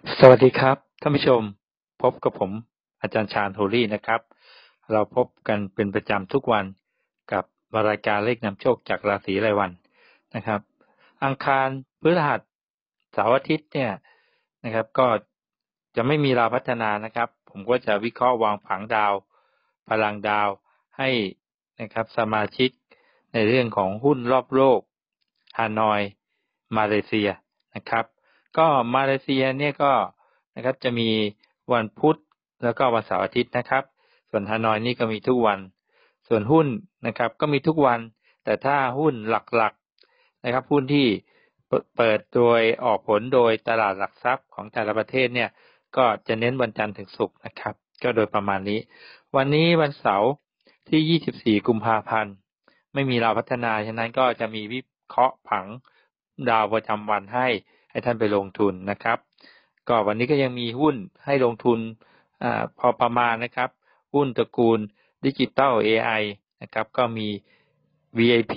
สวัสดีครับท่านผู้ชมพบกับผมอาจารย์ชาญโทรี่นะครับเราพบกันเป็นประจำทุกวันกับรายการเลขนำโชคจากราศีรายวันนะครับอังคารพฤหัสเสาร์อาทิตย์เนี่ยนะครับก็จะไม่มีดาวพัฒนานะครับผมก็จะวิเคราะห์วางผังดาวพลังดาวให้นะครับสมาชิกในเรื่องของหุ้นรอบโลกฮานอยมาเลเซียนะครับก็มาเลเซียเนี่ยก็นะครับจะมีวันพุธแล้วก็วันเสาร์อาทิตย์นะครับส่วนฮานอยนี่ก็มีทุกวันส่วนหุ้นนะครับก็มีทุกวันแต่ถ้าหุ้นหลักๆนะครับหุ้นที่เปิดโดยออกผลโดยตลาดหลักทรัพย์ของแต่ละประเทศเนี่ยก็จะเน้นวันจันทร์ถึงศุกร์นะครับก็โดยประมาณนี้วันนี้วันเสาร์ที่24กุมภาพันธ์ไม่มีดาวพัฒนาฉะนั้นก็จะมีวิเคราะห์ผังดาวประจำวันให้ท่านไปลงทุนนะครับก็วันนี้ก็ยังมีหุ้นให้ลงทุนพอประมาณนะครับหุ้นตระกูลดิจิตอล AI นะครับก็มี VIP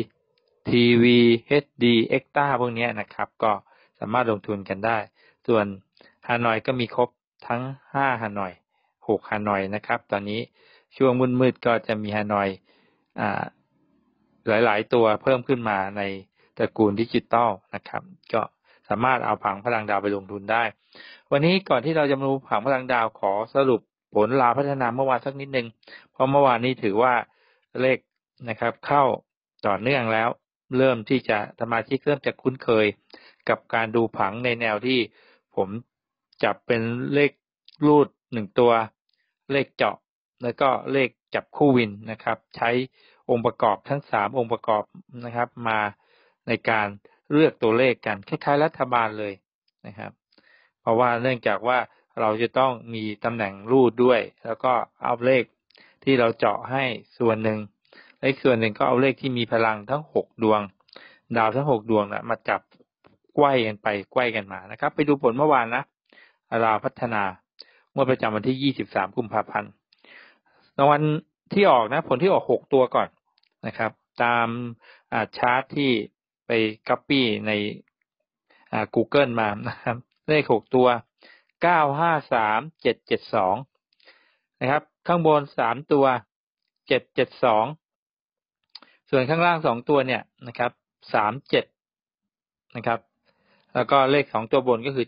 TV HD Extra พวกนี้นะครับก็สามารถลงทุนกันได้ส่วนฮานอยก็มีครบทั้ง5ฮานอย6ฮานอยนะครับตอนนี้ช่วงมืดๆก็จะมีฮานอยหลายๆตัวเพิ่มขึ้นมาในตระกูลดิจิตอลนะครับก็สามารถเอาผังพลังดาวไปลงทุนได้วันนี้ก่อนที่เราจะมาดูผังพลังดาวขอสรุปผลดาวพัฒนาเมื่อวานสักนิดนึงเพราะเมื่อวานนี้ถือว่าเลขนะครับเข้าต่อเนื่องแล้วเริ่มที่จะสมาชิกเริ่มจะคุ้นเคยกับการดูผังในแนวที่ผมจับเป็นเลขรูด1ตัวเลขเจาะแล้วก็เลขจับคู่วินนะครับใช้องค์ประกอบทั้ง3องค์ประกอบนะครับมาในการเลือกตัวเลขกันคล้ายๆรัฐบาลเลยนะครับเพราะว่าเนื่องจากว่าเราจะต้องมีตำแหน่งรูดด้วยแล้วก็เอาเลขที่เราเจาะให้ส่วนหนึ่งเลขส่วนหนึ่งก็เอาเลขที่มีพลังทั้ง6ดวงดาวทั้ง6ดวงนะมาจับไกว้กันไปไกว้กันมานะครับไปดูผลเมื่อวานนะดาวพัฒนาเมื่อประจำวันที่23กุมภาพันธ์รางวัลที่ออกนะผลที่ออก6ตัวก่อนนะครับตามชาร์ตที่ไปก๊อปปี้ในGoogle มานะครับเลข6ตัว953772นะครับข้างบน3ตัว772ส่วนข้างล่าง2ตัวเนี่ยนะครับ37นะครับแล้วก็เลข2ตัวบนก็คือ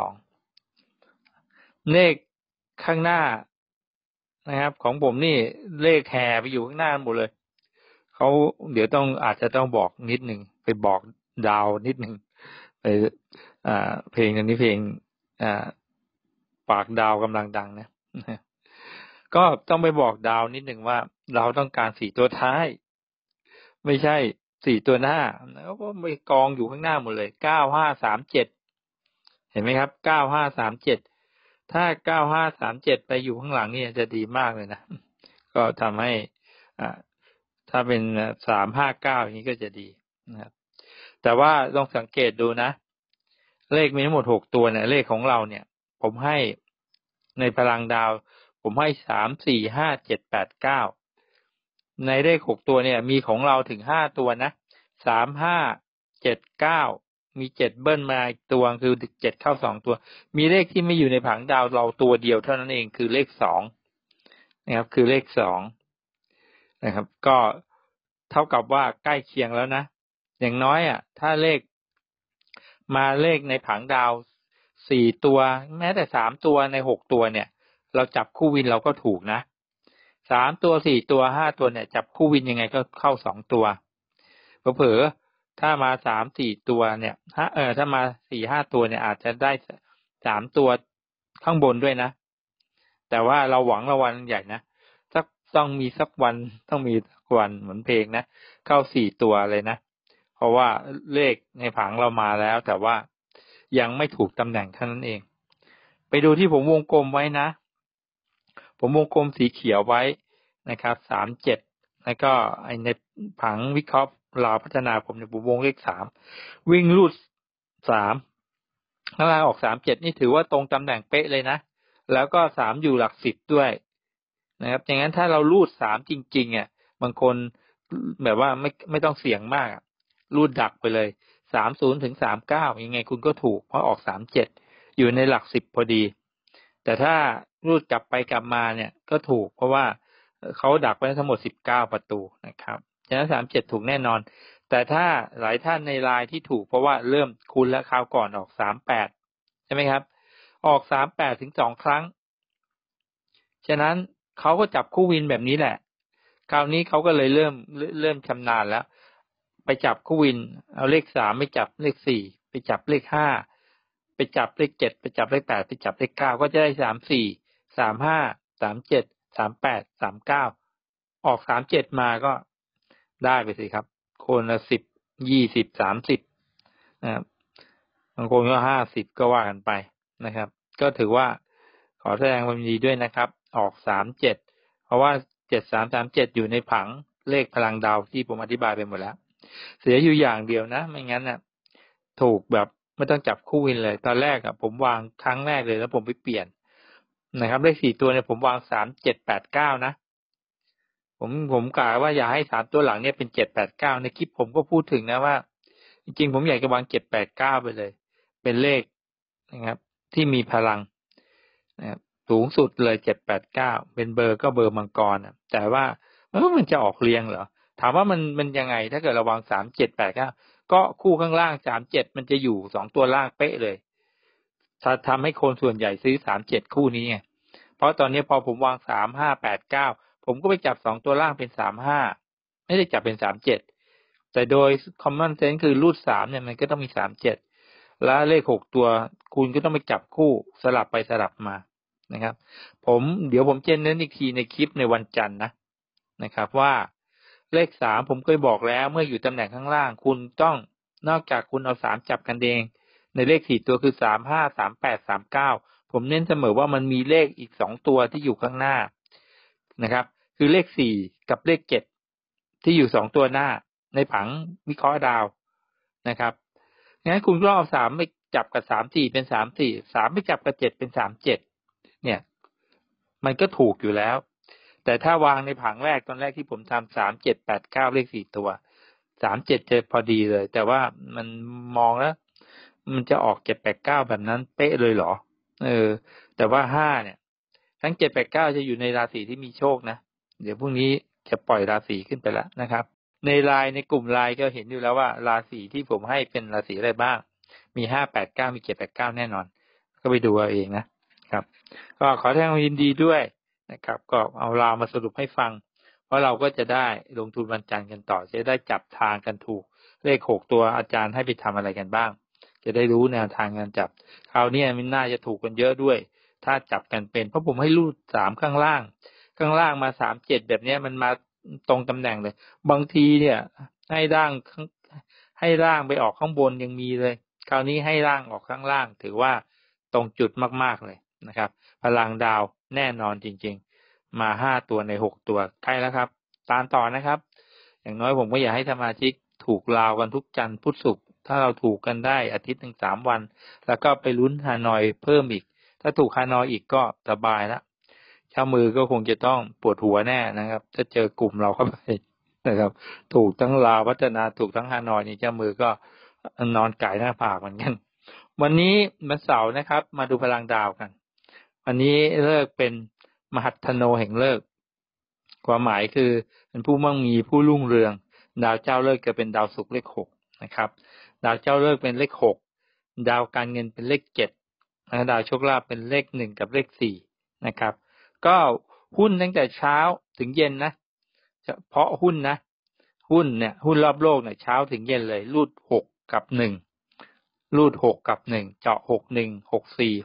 72เลขข้างหน้านะครับของผมนี่เลขแห่ไปอยู่ข้างหน้าหมดเลยเขาเดี๋ยวอาจจะต้องบอกนิดนึงไปบอกดาวนิดนึงไปเพลงอันนี้เพลงปากดาวกำลังดังนะก็ต้องไปบอกดาวนิดนึงว่าเราต้องการ4ตัวท้ายไม่ใช่4ตัวหน้าแล้วก็ไปกองอยู่ข้างหน้าหมดเลย9537เห็นไหมครับ9537ถ้า9537ไปอยู่ข้างหลังนี่จะดีมากเลยนะก็ทำให้ถ้าเป็น359อย่างนี้ก็จะดีนะครับแต่ว่าลองสังเกตดูนะเลขมีทั้งหมด6ตัวเนี่ยเลขของเราเนี่ยผมให้ในพลังดาวผมให้3 4 5 7 8 9ในเลข6ตัวเนี่ยมีของเราถึง5ตัวนะ3 5 7 9มี7เบิ้ลมาอีกตัวคือ7เข้า2ตัวมีเลขที่ไม่อยู่ในผังดาวเราตัวเดียวเท่านั้นเองคือเลข2นะครับคือเลข2นะครับก็เท่ากับว่าใกล้เคียงแล้วนะอย่างน้อยถ้าเลขมาเลขในผังดาว4ตัวแม้แต่3ตัวใน6ตัวเนี่ยเราจับคู่วินเราก็ถูกนะ3ตัว4ตัว5ตัวเนี่ยจับคู่วินยังไงก็เข้า2ตัวเผลอๆถ้ามา3 4ตัวเนี่ยถ้ามา4 5ตัวเนี่ยอาจจะได้3ตัวข้างบนด้วยนะแต่ว่าเราหวังรางวัลใหญ่นะต้องมีสักวันต้องมีสักวันเหมือนเพลงนะเข้า4ตัวเลยนะเพราะว่าเลขในผังเรามาแล้วแต่ว่ายังไม่ถูกตำแหน่งเท่านั้นเองไปดูที่ผมวงกลมไว้นะผมวงกลมสีเขียวไว้นะครับ37แล้วก็ในผังวิเคราะห์ราวพัฒนาผมวงเลข3วิ่งรูด3ถ้าออก37นี่ถือว่าตรงตำแหน่งเป๊ะเลยนะแล้วก็3อยู่หลัก10ด้วยนะครับอย่างนั้นถ้าเรารูด3จริงๆบางคนแบบว่าไม่ต้องเสี่ยงมากรูดดักไปเลย30ถึง39ยังไงคุณก็ถูกเพราะออก37 อยู่ในหลัก10พอดีแต่ถ้ารูดกลับไปกลับมาเนี่ยก็ถูกเพราะว่าเขาดักไว้ทั้งหมด19ประตูนะครับฉะนั้น37ถูกแน่นอนแต่ถ้าหลายท่านในไลน์ที่ถูกเพราะว่าเริ่มคูณและคราวก่อนออก38ใช่ไหมครับออก38ถึง2ครั้งฉะนั้นเขาก็จับคู่วินแบบนี้แหละคราวนี้เขาก็เลยเริ่มชำนาญแล้วไปจับคู่วินเอาเลข3ไม่จับเลข4ไปจับเลข5ไปจับเลข7ไปจับเลข8ไปจับเลข9ก็จะได้34 35 37 38 39ออก37มาก็ได้ไปสิครับคนละ10 20 30นะครับบางคนก็50ก็ว่ากันไปนะครับก็ถือว่าขอแสดงความยินดีด้วยนะครับออก37เพราะว่า7337อยู่ในผังเลขพลังดาวที่ผมอธิบายไปหมดแล้วเสียอยู่อย่างเดียวนะไม่งั้นน่ะถูกแบบไม่ต้องจับคู่วินเลยตอนแรกผมวางครั้งแรกเลยแล้วผมไปเปลี่ยนนะครับเลข4ตัวเนี่ยผมวาง3789นะผมกะว่าอยากให้3ตัวหลังเนี่ยเป็น789ในคลิปผมก็พูดถึงนะว่าจริงๆผมอยากจะวาง789ไปเลยเป็นเลขนะครับที่มีพลังนะครับสูงสุดเลย789เป็นเบอร์ก็เบอร์มังกรแต่ว่ามันจะออกเรียงเหรอถามว่ามันยังไงถ้าเกิดระวัง3789ก็คู่ข้างล่าง37มันจะอยู่2ตัวล่างเป๊ะเลยถ้าทำให้คนส่วนใหญ่ซื้อ37คู่นี้ไงเพราะตอนนี้พอผมวาง3589ผมก็ไปจับ2ตัวล่างเป็น35ไม่ได้จับเป็น37แต่โดย common sense คือรูท3เนี่ยมันก็ต้องมี37แล้วเลข6ตัวคุณก็ต้องไปจับคู่สลับไปสลับมานะครับเดี๋ยวผมจะเน้นอีกทีในคลิปในวันจันทร์นะครับว่าเลข3ผมเคยบอกแล้วเมื่ออยู่ตำแหน่งข้างล่างคุณต้องนอกจากคุณเอา3จับกันเองในเลข4ตัวคือ35 38 39ผมเน้นเสมอว่ามันมีเลขอีก2ตัวที่อยู่ข้างหน้านะครับคือเลข4กับเลข7ที่อยู่2ตัวหน้าในผังวิเคราะห์ดาวนะครับงั้นคุณก็เอา3ไปจับกับ34เป็น34 3ไปจับกับ7เป็น37เนี่ยมันก็ถูกอยู่แล้วแต่ถ้าวางในผังแรกตอนแรกที่ผมทำ3789เลข4ตัว37จะพอดีเลยแต่ว่ามันมองแล้วมันจะออก789แบบนั้นเป๊ะเลยเหรอแต่ว่า5เนี่ยทั้ง789จะอยู่ในราศีที่มีโชคนะเดี๋ยวพรุ่งนี้จะปล่อยราศีขึ้นไปแล้วนะครับในไลน์ในกลุ่มไลน์ก็เห็นอยู่แล้วว่าราศีที่ผมให้เป็นราศีอะไรบ้างมี589มี789แน่นอนก็ไปดูเอาเองนะครับก็ขอแสดงความยินดีด้วยนะครับก็เอาราวมาสรุปให้ฟังเพราะเราก็จะได้ลงทุนวันจันทร์กันต่อจะได้จับทางกันถูกเลข6ตัวอาจารย์ให้ไปทำอะไรกันบ้างจะได้รู้แนวทางการจับคราวนี้มันน่าจะถูกกันเยอะด้วยถ้าจับกันเป็นเพราะผมให้รูด3ข้างล่างมา37แบบนี้มันมาตรงตำแหน่งเลยบางทีเนี่ยให้ร่างไปออกข้างบนยังมีเลยคราวนี้ให้ร่างออกข้างล่างถือว่าตรงจุดมากๆเลยนะครับพลังดาวแน่นอนจริงๆมา5ตัวใน6ตัวใกล้แล้วครับตามต่อนะครับอย่างน้อยผมก็อยากให้สมาชิกถูกราวกันทุกจันทร์พุธศุกร์ถ้าเราถูกกันได้อาทิตย์หนึ่ง3วันแล้วก็ไปลุ้นฮานอยเพิ่มอีกถ้าถูกฮานอยอีกก็สบายแล้วเจ้ามือก็คงจะต้องปวดหัวแน่นะครับถ้าเจอกลุ่มเราเข้าไปนะครับถูกทั้งลาวพัฒนาถูกทั้งฮานอยนี่เจ้ามือก็นอนก่ายหน้าผากเหมือนกันวันนี้วันเสาร์นะครับมาดูพลังดาวกันวันนี้เลิกเป็นมหัฒโนแห่งเลิกความหมายคือเป็นผู้มั่งมีผู้รุ่งเรืองดาวเจ้าเลิกจะเป็นดาวศุกร์เลข6นะครับดาวเจ้าเลิกเป็นเลข6ดาวการเงินเป็นเลข7และดาวโชคลาภเป็นเลข1กับเลข4นะครับก็หุ้นตั้งแต่เช้าถึงเย็นนะเฉพาะหุ้นนะหุ้นรอบโลกเนี่ยเช้าถึงเย็นเลยรูด6กับ1รูด6กับ1เจาะ61 64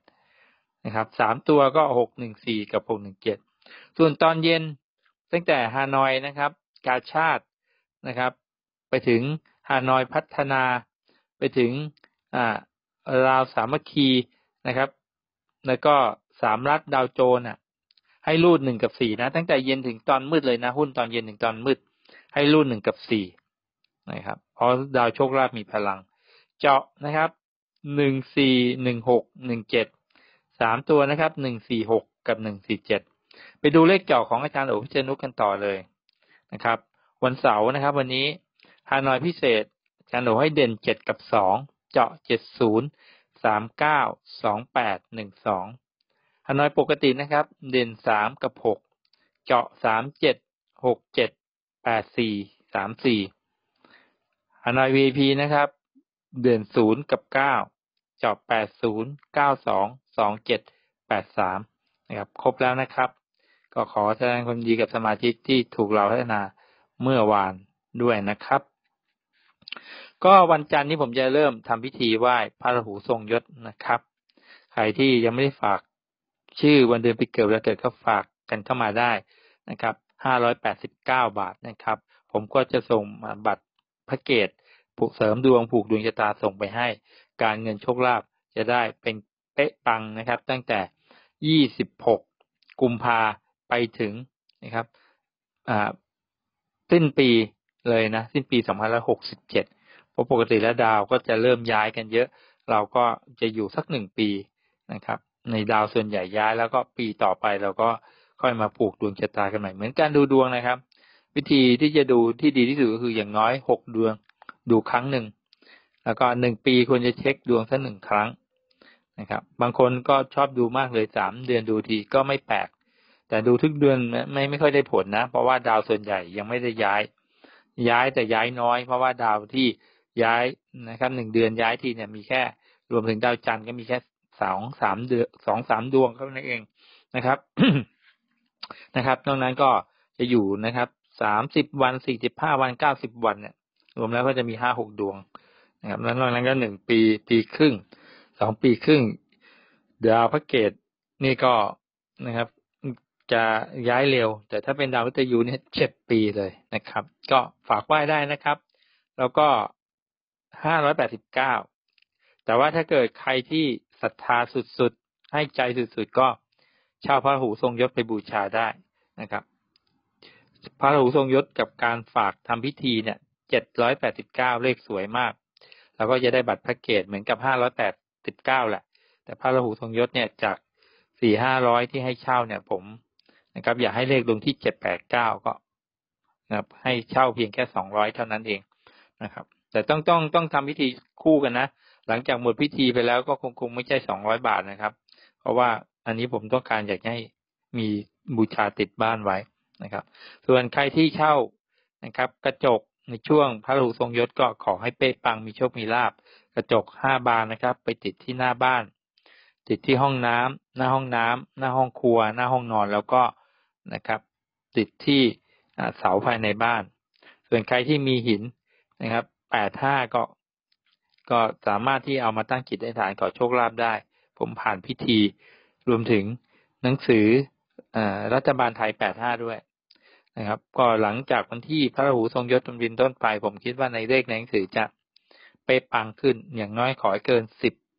67นะครับ3ตัวก็614กับ617ส่วนตอนเย็นตั้งแต่ฮานอยนะครับกาชาดนะครับไปถึงฮานอยพัฒนาไปถึงลาวสามัคคีนะครับแล้วก็3รัฐดาวโจนส์ให้รูด1กับ4นะตั้งแต่เย็นถึงตอนมืดเลยนะหุ้นตอนเย็นถึงตอนมืดให้รูด1กับ4นะครับเพราะดาวโชคลาภมีพลังเจาะนะครับ14 16 17 3ตัวนะครับ146กับ147ไปดูเลขเจาะของอาจารย์โอพิเชนุกันต่อเลยนะครับวันเสาร์นะครับวันนี้ฮานอยพิเศษอาจารย์โอให้เด่น7กับ2เจาะ70 392812ฮานอยปกตินะครับเด่น3กับ6เจาะ37678434ฮานอย VIP นะครับเด่น0กับ9เจาะ80922783นะครับครบแล้วนะครับก็ขอแสดงความดีกับสมาชิกที่ถูกเราพัฒนาเมื่อวานด้วยนะครับก็วันจันทร์นี้ผมจะเริ่มทำพิธีไหว้พระราหูทรงยศนะครับใครที่ยังไม่ได้ฝากชื่อวันเดือนปีเกิดและเกิดก็ฝากกันเข้ามาได้นะครับ589 บาทนะครับผมก็จะส่งบัตรแพ็กเกจผูกเสริมดวงผูกดวงชะตาส่งไปให้การเงินโชคลาภจะได้เป็นเป๊ะปังนะครับตั้งแต่26กุมภาไปถึงนะครับสิ้นปีเลยนะสิ้นปี2567เพราะปกติแล้วดาวก็จะเริ่มย้ายกันเยอะเราก็จะอยู่สัก1ปีนะครับในดาวส่วนใหญ่ย้ายแล้วก็ปีต่อไปเราก็ค่อยมาผูกดวงชะตากันใหม่เหมือนการดูดวงนะครับวิธีที่จะดูที่ดีที่สุดก็คืออย่างน้อย6ดวงดูครั้งหนึ่งแล้วก็1ปีควรจะเช็คดวงสัก1ครั้งนะครับบางคนก็ชอบดูมากเลย3เดือนดูทีก็ไม่แปลกแต่ดูทุกเดือนไม่ค่อยได้ผลนะเพราะว่าดาวส่วนใหญ่ยังไม่ได้ย้ายแต่ย้ายน้อยเพราะว่าดาวที่ย้ายนะครับ1เดือนย้ายทีเนี่ยมีแค่รวมถึงดาวจันทร์ก็มีแค่2-3เดือน2-3ดวงเท่านั้นเองนะครับ นะครับนอกนั้นก็จะอยู่นะครับ30วัน45วัน90วันเนี่ยรวมแล้วก็จะมี5-6ดวงนะครับแล้วนอกนั้นก็1ปีครึ่ง2ปีครึ่งดาวพระเกตนี่ก็นะครับจะย้ายเร็วแต่ถ้าเป็นดาวมฤตยูเนี่ย7ปีเลยนะครับก็ฝากไหว้ได้นะครับแล้วก็589แต่ว่าถ้าเกิดใครที่ศรัทธาสุดๆให้ใจสุดๆก็เช่าพระราหูทรงยศไปบูชาได้นะครับพระราหูทรงยศกับการฝากทำพิธีเนี่ย789เลขสวยมากแล้วก็จะได้บัตรแพ็กเกจเหมือนกับ589แหละแต่พระราหูทรงยศเนี่ยจาก400-500ที่ให้เช่าเนี่ยผมนะครับอยากให้เลขลงที่789ก็นะครับให้เช่าเพียงแค่200เท่านั้นเองนะครับแต่ต้องทำพิธีคู่กันนะหลังจากหมดพิธีไปแล้วก็คงไม่ใช่200บาทนะครับเพราะว่าอันนี้ผมต้องการอยากให้มีบูชาติดบ้านไว้นะครับส่วนใครที่เช่านะครับกระจกในช่วงพระราหูทรงยศก็ขอให้เป๊ะปังมีโชคมีลาภกระจก5บานนะครับไปติดที่หน้าบ้านติดที่ห้องน้ำหน้าห้องน้ำหน้าห้องครัวหน้าห้องนอนแล้วก็นะครับติดที่เสาภายในบ้านส่วนใครที่มีหินนะครับ85ก็สามารถที่เอามาตั้งจิตอธิษฐานขอโชคลาภได้ผมผ่านพิธีรวมถึงหนังสือรัฐบาลไทย85ด้วยนะครับก็หลังจากวันที่พระราหูทรงยศเป็นต้นไปผมคิดว่าในเลขในหนังสือจะเป๊ะปังขึ้นอย่างน้อยขอให้เกิน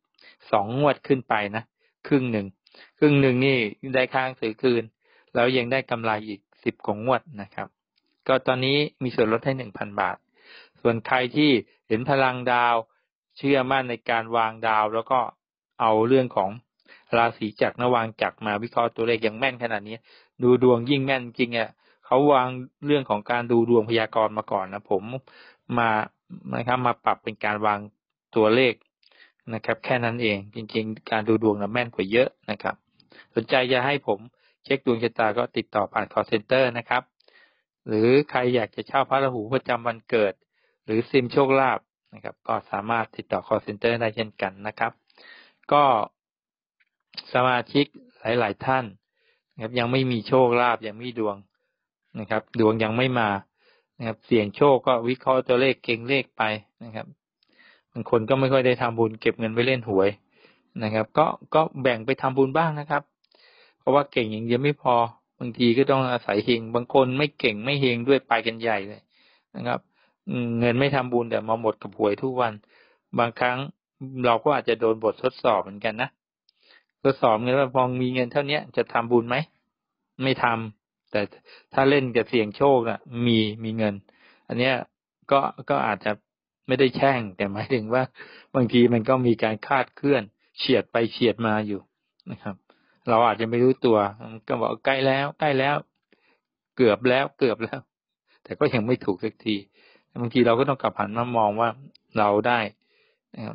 12งวดขึ้นไปนะครึ่งหนึ่งนี่ได้ค่าหนังสือคืนแล้วยังได้กำไรอีก10กว่างวดนะครับก็ตอนนี้มีส่วนลดให้ 1,000 บาทส่วนใครที่เห็นพลังดาวเชื่อมั่นในการวางดาวแล้วก็เอาเรื่องของราศีจักรวางจักรมาวิเคราะห์ตัวเลขอย่างแม่นขนาดนี้ดูดวงยิ่งแม่นจริงอ่ะเขาวางเรื่องของการดูดวงพยากรณ์มาก่อนนะผมมาปรับเป็นการวางตัวเลขนะครับแค่นั้นเองจริงๆการดูดวงแม่นกว่าเยอะนะครับสนใจจะให้ผมเช็คดวงชะตาก็ติดต่อผ่าน call center นะครับหรือใครอยากจะเช่าพระราหูประจำวันเกิดหรือซิมโชคลาภนะครับก็สามารถติดต่อ call center ได้เช่นกันนะครับก็สมาชิกหลายๆท่านนะครับยังไม่มีโชคลาภยังไม่มีดวงนะครับดวงยังไม่มานะครับเสี่ยงโชคก็วิเคราะห์ตัวเลขเก่งเลขไปนะครับบางคนก็ไม่ค่อยได้ทำบุญเก็บเงินไว้เล่นหวยนะครับก็แบ่งไปทำบุญบ้างนะครับเพราะว่าเก่งอย่างเดียวไม่พอบางทีก็ต้องอาศัยเฮงบางคนไม่เก่งไม่เฮงด้วยไปกันใหญ่เลยนะครับเงินไม่ทำบุญแต่มาหมดกับหวยทุกวันบางครั้งเราก็อาจจะโดนบททดสอบเหมือนกันนะทดสอบเงินว่าพอมีเงินเท่านี้จะทำบุญไหมไม่ทำแต่ถ้าเล่นกับเสี่ยงโชคน่ะมีเงินอันเนี้ยก็อาจจะไม่ได้แช่งแต่หมายถึงว่าบางทีมันก็มีการคาดเคลื่อนเฉียดไปเฉียดมาอยู่นะครับเราอาจจะไม่รู้ตัวก็บอกใกล้แล้วเกือบแล้วแต่ก็ยังไม่ถูกสักทีบางทีเราก็ต้องกลับหันมามองว่าเราได้นะครับ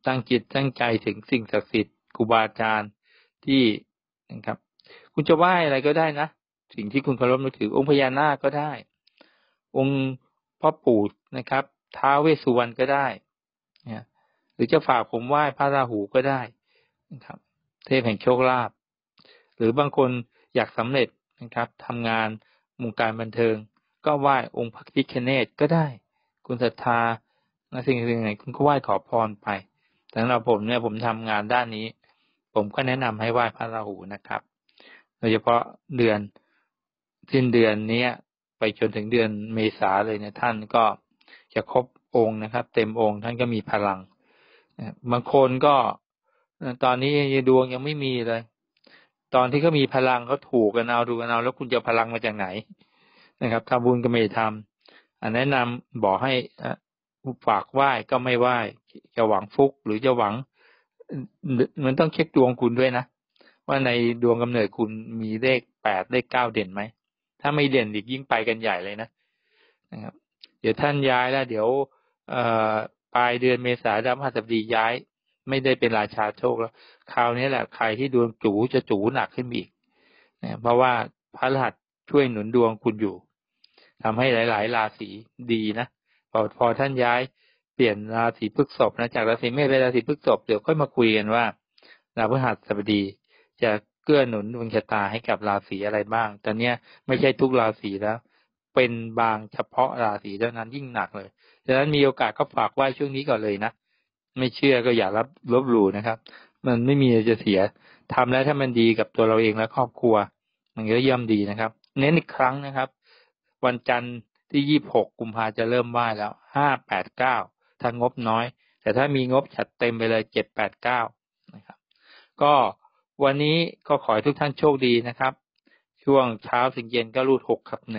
ตั้งจิตตั้งใจถึงสิ่งศักดิ์สิทธิ์ครูบาอาจารย์ที่นะครับคุณจะไหว้อะไรก็ได้นะสิ่งที่คุณเคารพนับถือองค์พญานาคก็ได้องค์พ่อปู่นะครับท้าวเวสสุวรรณก็ได้นะหรือจะฝากผมไหว้พระราหูก็ได้นะครับเทพแห่งโชคลาภหรือบางคนอยากสำเร็จนะครับทำงานวงการบันเทิงก็ไหว้องค์พระพิฆเนศก็ได้คุณศรัทธาสิ่งไหนคุณก็ไหว้ขอพรไปแต่สำหรับผมเนี่ยผมทำงานด้านนี้ผมก็แนะนำให้ไหว้พระราหูนะครับโดยเฉพาะเดือนสิ้นเดือนนี้ไปจนถึงเดือนเมษาเลยเนี่ยท่านก็จะครบองค์นะครับเต็มองค์ท่านก็มีพลังบางคนก็ตอนนี้ดวงยังไม่มีเลยตอนที่เขามีพลังเขาถูกกันเอาดูกันเอาแล้วคุณจะพลังมาจากไหนนะครับทำบุญก็ไม่ทำแนะนำบอกให้ฝากไหว้ก็ไม่ไหว้จะหวังฟุกหรือจะหวังมันต้องเช็คดวงคุณด้วยนะว่าในดวงกำเนิดคุณมีเลข8เลข9เด่นไหมถ้าไม่เด่นอีกยิ่งไปกันใหญ่เลยนะครับเดี๋ยวท่านย้ายแล้วเดี๋ยวปลายเดือนเมษายนดาวพฤหัสบดีย้ายไม่ได้เป็นราชาโชคแล้วคราวนี้แหละใครที่ดวงจู๋จะจู๋หนักขึ้นอีกนะเพราะว่าพระรหัสช่วยหนุนดวงคุณอยู่ทำให้หลายๆราศีดีนะพอท่านย้ายเปลี่ยนราศีพฤษภนะจากราศีเมษเป็นราศีพฤษภเดี๋ยวค่อยมาคุยกันว่าดาวพฤหัสบดีจะเกื้อหนุนดวงชะตาให้กับราศีอะไรบ้างตอนนี้ไม่ใช่ทุกราศีแล้วเป็นบางเฉพาะราศีเท่านั้นยิ่งหนักเลยฉะนั้นมีโอกาสก็ฝากไหว้ช่วงนี้ก่อนเลยนะไม่เชื่อก็อย่าลบหลู่นะครับมันไม่มีอะไรจะเสียทำแล้วถ้ามันดีกับตัวเราเองและครอบครัวมันก็ย่อมดีนะครับเน้นอีกครั้งนะครับวันจันทร์ที่26กุมภาจะเริ่มไหว้แล้ว5 8 9ถ้างบน้อยแต่ถ้ามีงบจัดเต็มไปเลย7 8 9นะครับก็วันนี้ก็ขอให้ทุกท่านโชคดีนะครับช่วงเช้าถึงเย็นก็รูด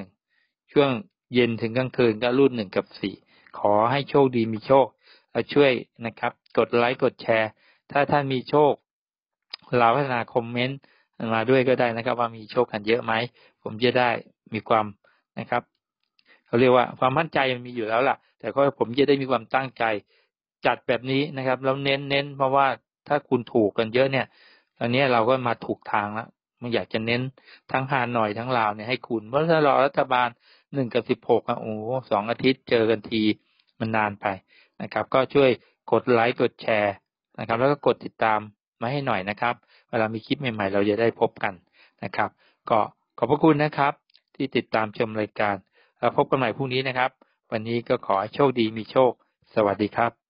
6/1ช่วงเย็นถึงกลางคืนก็รูด1/4ขอให้โชคดีมีโชคช่วยนะครับกดไลค์กดแชร์ถ้าท่านมีโชคเราพัฒนาคอมเมนต์มาด้วยก็ได้นะครับว่ามีโชคกันเยอะไหมผมจะได้มีความนะครับเขาเรียกว่าความมั่นใจมันมีอยู่แล้วล่ะแต่ก็ผมจะได้มีความตั้งใจจัดแบบนี้นะครับแล้วเน้นเพราะว่าถ้าคุณถูกกันเยอะเนี่ยตอนนี้เราก็มาถูกทางแล้วมันอยากจะเน้นทั้งฮานอยทั้งลาวเนี่ยให้คุณเพราะถ้ารอรัฐบาล1/16โอ้2 อาทิตย์เจอกันทีมันนานไปนะครับก็ช่วยกดไลค์กดแชร์นะครับแล้วก็กดติดตามมาให้หน่อยนะครับเวลามีคลิปใหม่ๆเราจะได้พบกันนะครับก็ขอบพระคุณนะครับที่ติดตามชมรายการแล้วพบกันใหม่พรุ่งนี้นะครับวันนี้ก็ขอให้โชคดีมีโชคสวัสดีครับ